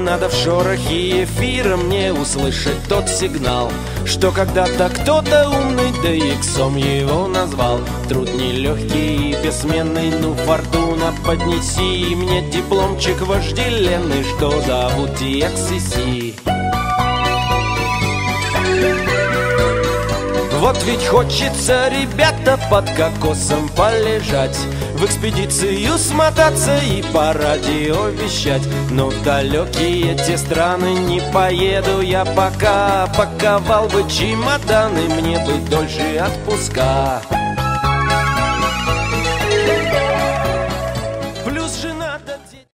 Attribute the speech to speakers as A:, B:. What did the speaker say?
A: надо в шорохе эфира мне услышать тот сигнал, что когда-то кто-то умный, да иксом его назвал. Труд нелегкий и бессменный, ну фортуна, поднеси мне дипломчик вожделенный, что зовут TXCC. Вот ведь хочется, ребята, под кокосом полежать, в экспедицию смотаться и по радио вещать. Но в далекие те страны не поеду я пока. Паковал бы чемоданы, мне бы дольше отпуска.